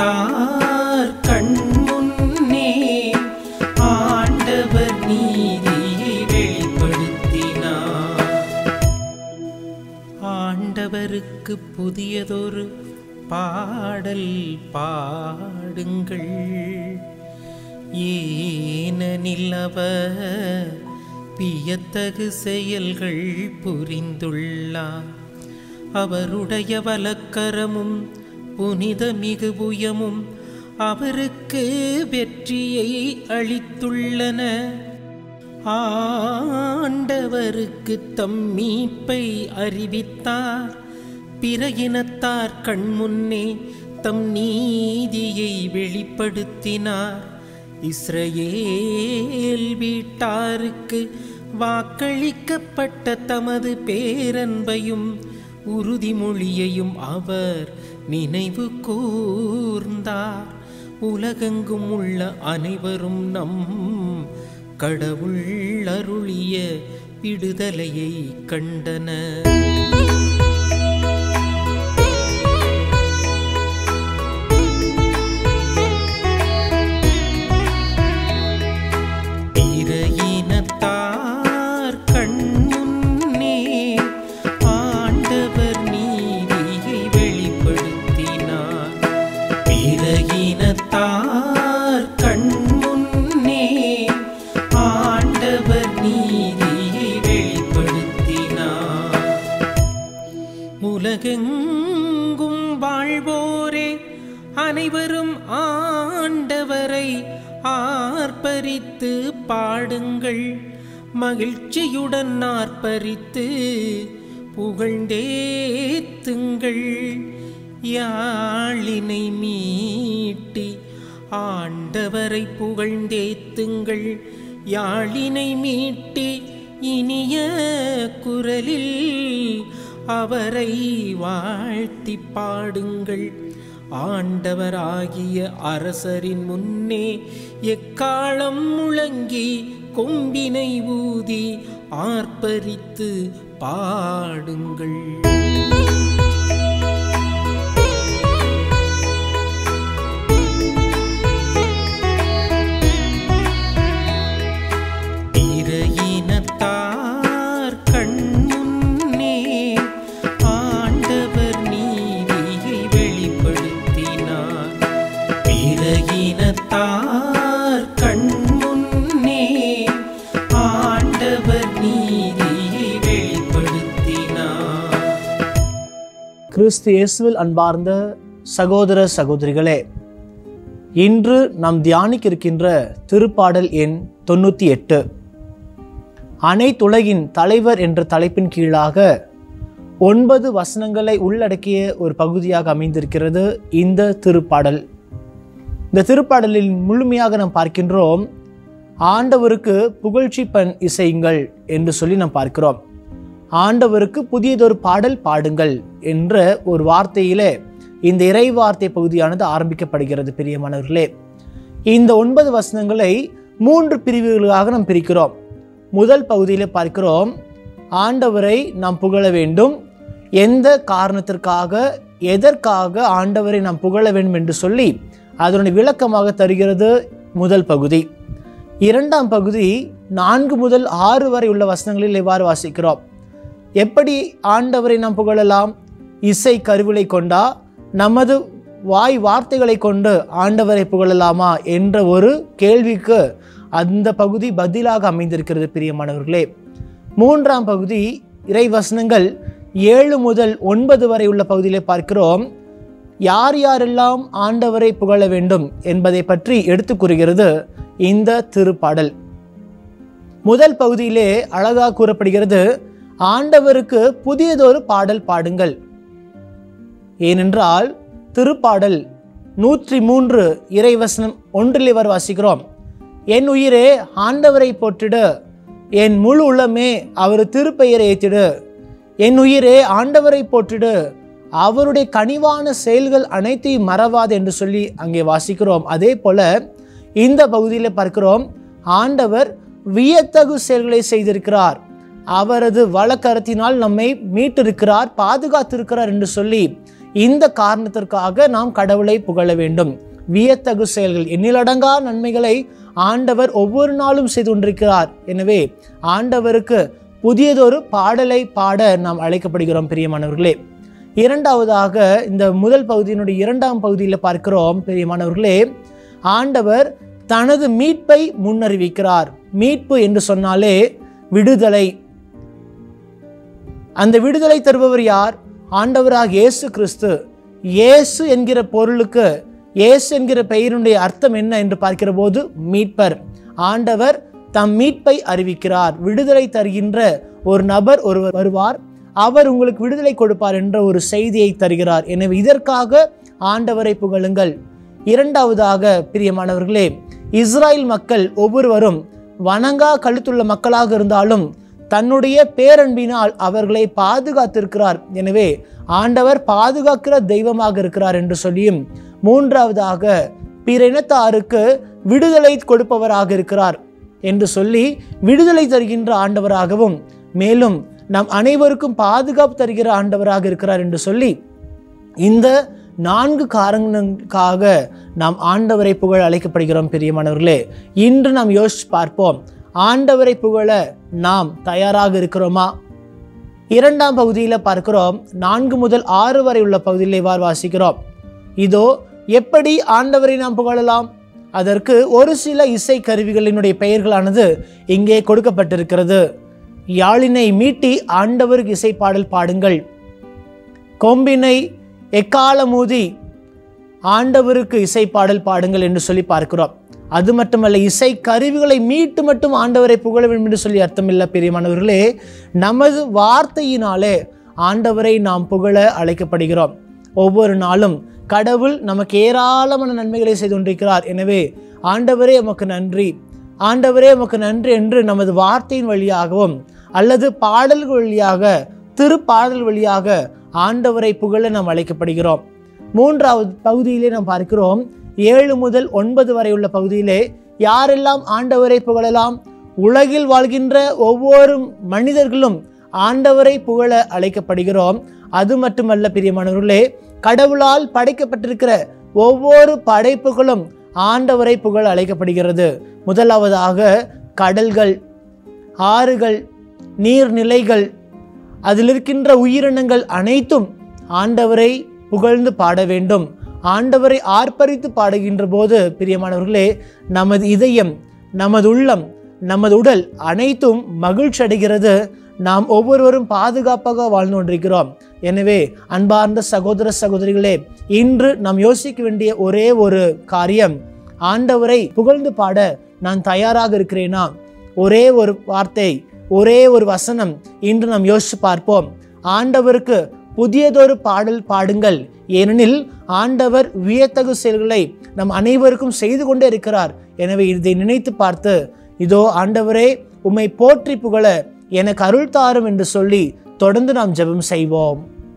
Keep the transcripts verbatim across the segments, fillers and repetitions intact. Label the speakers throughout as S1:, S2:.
S1: பலகீனத்தார் கண் முன்னே ஆண்டவர் நீதியை வெளிப்படுத்தினார். ஆண்டவருக்கு புதியதொரு பாடல் பாடுங்கள், ஏனெனில் அவர் வியத்தகு செயல்கள் புரிந்துள்ளார். அவருடைய வலக்கரமும் புனித மிகு புயமும் அவருக்கு வெற்றியை அளித்துள்ளன. ஆண்டவருக்கு தம் மீட்பை அறிவித்தார். பிற இனத்தார் கண்முன்னே தம் நீதியை வெளிப்படுத்தினார். இஸ்ரவேல் வீட்டாருக்கு வாக்களிக்கப்பட்ட தமது பேரன்பையும் உறுதிமொழியையும் அவர் நினைவு கூர்ந்தார். உலகெங்கும் உள்ள அனைவரும் நம் கடவுள் அருளிய விடுதலையை கண்டனர். உலகெங்கும் வாழ்வோரே அனைவரும் ஆண்டவரை ஆர்ப்பரித்து பாடுங்கள். மகிழ்ச்சியுடன் ஆர்ப்பரித்து புகழ்ந்தேத்துங்கள். யாழினை மீட்டி ஆண்டவரை புகழ்ந்தேத்துங்கள். யாழினை மீட்டி இனிய குரலில் அவரை வாழ்த்தி பாடுங்கள். ஆண்டவராகிய அரசரின் முன்னே எக்காளம் முழங்கி கொம்பினை ஊதி ஆர்ப்பரித்து பாடுங்கள்.
S2: கிறிஸ்து இயேசுவில் அன்பார்ந்த சகோதர சகோதரிகளே, இன்று நாம் தியானிக்க இருக்கின்ற திருப்பாடல் எண் தொண்ணூற்றி எட்டு அனைத்துலகின் தலைவர் என்ற தலைப்பின் கீழாக ஒன்பது வசனங்களை உள்ளடக்கிய ஒரு பகுதியாக அமைந்திருக்கிறது இந்த திருப்பாடல். இந்த திருப்பாடலில் முழுமையாக நாம் பார்க்கின்றோம், ஆண்டவருக்கு புகழ்ச்சி பண் இசையுங்கள் என்று சொல்லி நாம் பார்க்கிறோம். ஆண்டவருக்கு புதியதொரு பாடல் பாடுங்கள் என்ற ஒரு வார்த்தையிலே இந்த இறை வார்த்தை பகுதியானது ஆரம்பிக்கப்படுகிறது. பிரியமானவர்களே, இந்த ஒன்பது வசனங்களை மூன்று பிரிவுகளாக நாம் பிரிக்கிறோம். முதல் பகுதியிலே பார்க்கிறோம், ஆண்டவரை நாம் புகழ வேண்டும், எந்த காரணத்திற்காக எதற்காக ஆண்டவரை நாம் புகழ வேண்டும் என்று சொல்லி அதனுடைய விளக்கமாக தருகிறது முதல் பகுதி. இரண்டாம் பகுதி நான்கு முதல் ஆறு வரை உள்ள வசனங்களில் எவ்வாறு வாசிக்கிறோம், எப்படி ஆண்டவரை நாம் புகழலாம், இசை கருவிலை கொண்டா நமது வாய் வார்த்தைகளை கொண்டு ஆண்டவரை புகழலாமா என்ற ஒரு கேள்விக்கு அந்த பகுதி பதிலாக அமைந்திருக்கிறது. பிரியமானவர்களே, மூன்றாம் பகுதி இறை வசனங்கள் ஏழு முதல் ஒன்பது வரை உள்ள பகுதியிலே பார்க்கிறோம், யார் யாரெல்லாம் ஆண்டவரை புகழ வேண்டும் என்பதை பற்றி எடுத்து கூறுகிறது இந்த திருப்பாடல். முதல் பகுதியிலே அழகாக கூறப்படுகிறது, ஆண்டவருக்கு புதியதொரு பாடல் பாடுங்கள். ஏனென்றால் திருப்பாடல் நூற்றி மூன்று இறைவசனம் ஒன்றில் இவர் வாசிக்கிறோம், என் உயிரே ஆண்டவரை போற்றிடு, என் முழு உள்ளமே அவர் திருப்பெயரை ஏற்றிடு. என் உயிரே ஆண்டவரை போற்றிடு, அவருடைய கனிவான செயல்கள் அனைத்தையும் மறவாது என்று சொல்லி அங்கே வாசிக்கிறோம். அதே போல இந்த பகுதியில் பார்க்கிறோம், ஆண்டவர் வியத்தகு செயல்களை செய்திருக்கிறார், அவரது வலக்கரத்தினால் நம்மை மீட்டிருக்கிறார், பாதுகாத்திருக்கிறார் என்று சொல்லி இந்த காரணத்திற்காக நாம் கடவுளை புகழ வேண்டும். வியத்தகு செயல்கள், எண்ணிலடங்கா நன்மைகளை ஆண்டவர் ஒவ்வொரு நாளும் செய்து கொண்டிருக்கிறார். எனவே ஆண்டவருக்கு புதியதொரு பாடலை பாட நாம் அழைக்கப்படுகிறோம் பிரியமானவர்களே. இரண்டாவதாக இந்த முதல் பகுதியினுடைய இரண்டாம் பகுதியில் பார்க்கிறோம் பிரியமானவர்களே, ஆண்டவர் தனது மீட்பை முன்னறிவிக்கிறார். மீட்பு என்று சொன்னாலே விடுதலை. அந்த விடுதலை தருபவர் யார்? ஆண்டவராக இயேசு கிறிஸ்து. இயேசு என்கிற பொருளுக்கு, இயேசு என்கிற பெயருடைய அர்த்தம் என்ன என்று பார்க்கிற போது மீட்பர். ஆண்டவர் தம் மீட்பை அறிவிக்கிறார். விடுதலை தருகின்ற ஒரு நபர் ஒருவர் வருவார், அவர் உங்களுக்கு விடுதலை கொடுப்பார் என்ற ஒரு செய்தியை தருகிறார். எனவே இதற்காக ஆண்டவரை புகழுங்கள். இரண்டாவதாக பிரியமானவர்களே, இஸ்ராயல் மக்கள் ஒவ்வொருவரும் வணங்கா கழுத்துள்ள மக்களாக இருந்தாலும் தன்னுடைய பேரன்பினால் அவர்களை பாதுகாத்திருக்கிறார். எனவே ஆண்டவர் பாதுகாக்கிற தெய்வமாக இருக்கிறார் என்று சொல்லியும், மூன்றாவதாக பிற இனத்தாருக்கு விடுதலை கொடுப்பவராக இருக்கிறார் என்று சொல்லி விடுதலை தருகின்ற ஆண்டவராகவும், மேலும் நம் அனைவருக்கும் பாதுகாப்பு தருகிற ஆண்டவராக இருக்கிறார் என்று சொல்லி, இந்த நான்கு காரணங்களுக்காக நாம் ஆண்டவரை புகழ அழைக்கப்படுகிறோம் பிரியமானவர்களே. இன்று நாம் யோசிச்சு பார்ப்போம், ஆண்டவரை புகழ நாம் தயாராக இருக்கிறோமா? இரண்டாம் பகுதியில் பார்க்கிறோம், நான்கு முதல் ஆறு வரை உள்ள பகுதியில் இவ்வாறு வாசிக்கிறோம். இதோ எப்படி ஆண்டவரை நாம் புகழலாம்? அதற்கு ஒரு சில இசை கருவிகளினுடைய பெயர்களானது இங்கே கொடுக்கப்பட்டிருக்கிறது. யாழினை மீட்டி ஆண்டவருக்கு இசை பாடல் பாடுங்கள். கொம்பினை எக்காலமூதி ஆண்டவருக்கு இசை பாடல் பாடுங்கள் என்று சொல்லி பார்க்கிறோம். அது மட்டுமல்ல, இசை கருவிகளை மீட்டு மட்டும் ஆண்டவரை புகழ வேண்டும் என்று சொல்லி அர்த்தமில்லை பிரியமானவர்களே. நமது வார்த்தையினாலே ஆண்டவரை நாம் புகழ அழைக்கப்படுகிறோம். ஒவ்வொரு நாளும் கடவுள் நமக்கு ஏராளமான நன்மைகளை செய்து கொண்டிருக்கிறார். எனவே ஆண்டவரே உமக்கு நன்றி, ஆண்டவரே உமக்கு நன்றி என்று நமது வார்த்தையின் வழியாகவும் அல்லது பாடல்கள் வழியாக, திருப்பாடல் வழியாக ஆண்டவரை புகழ நாம் அழைக்கப்படுகிறோம். மூன்றாவது பகுதியிலே நாம் பார்க்கிறோம், ஏழு முதல் ஒன்பது வரை உள்ள பகுதியிலே யாரெல்லாம் ஆண்டவரை புகழலாம்? உலகில் வாழ்கின்ற ஒவ்வொரு மனிதர்களும் ஆண்டவரை புகழ அழைக்கப்படுகிறோம். அது மட்டுமல்ல பிரியமானவர்களே, கடவுளால் படைக்கப்பட்டிருக்கிற ஒவ்வொரு படைப்புகளும் ஆண்டவரை புகழ அழைக்கப்படுகிறது. முதலாவதாக கடல்கள், ஆறுகள், நீர்நிலைகள், அதில் இருக்கின்ற உயிரினங்கள் அனைத்தும் ஆண்டவரை புகழ்ந்து பாட வேண்டும். ஆண்டவரை ஆர்ப்பரித்து பாடுகின்ற போது பிரியமானவர்களே, நமது இதயம், நமது உள்ளம், நமது உடல் அனைத்தும் மகிழ்ச்சி அடைகிறது. நாம் ஒவ்வொருவரும் பாதுகாப்பாக வாழ்ந்து கொண்டிருக்கிறோம். எனவே அன்பார்ந்த சகோதர சகோதரிகளே, இன்று நாம் யோசிக்க வேண்டிய ஒரே ஒரு காரியம், ஆண்டவரை புகழ்ந்து பாட நான் தயாராக இருக்கிறேனா? ஒரே ஒரு வார்த்தை, ஒரே ஒரு வசனம் இன்று நாம் யோசித்து பார்ப்போம். ஆண்டவருக்கு புதியதொரு பாடல் பாடுங்கள், ஏனெனில் ஆண்டவர் வியத்தகு செயல்களை நம் அனைவருக்கும் செய்து கொண்டே இருக்கிறார். எனவே இதை நினைத்து பார்த்து, இதோ ஆண்டவரே உம்மை போற்றி புகழ எனக்கு அருள் தாரும் என்று சொல்லி தொடர்ந்து நாம் ஜெபம் செய்வோம்.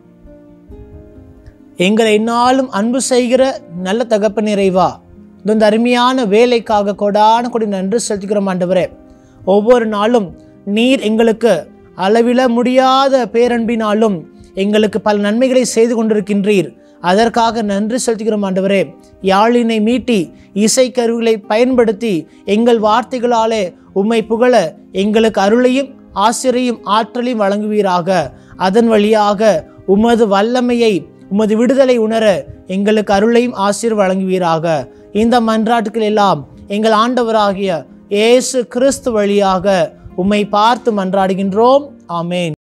S2: எங்களை என்னாலும் அன்பு செய்கிற நல்ல தகப்பன் இறைவா, இந்த அருமையான வேலைக்காக கொடான கொடி நன்றி செலுத்துகிறோம் ஆண்டவரே. ஒவ்வொரு நாளும் நீர் எங்களுக்கு அளவிட முடியாத பேரன்பினாலும் எங்களுக்கு பல நன்மைகளை செய்து கொண்டிருக்கின்றீர். அதற்காக நன்றி செலுத்துகிறோம் ஆண்டவரே. யாழினை மீட்டி இசைக்கருவிகளை பயன்படுத்தி எங்கள் வார்த்தைகளாலே உம்மை புகழ எங்களுக்கு அருளையும் ஆசிரியையும் ஆற்றலையும் வழங்குவீராக. அதன் வழியாக உமது வல்லமையை, உமது விடுதலை உணர எங்களுக்கு அருளையும் ஆசிரியர் வழங்குவீராக. இந்த மன்றாட்டுக்கள் எல்லாம் எங்கள் ஆண்டவராகிய இயேசு கிறிஸ்து வழியாக உம்மை பார்த்து மன்றாடுகின்றோம். ஆமேன்.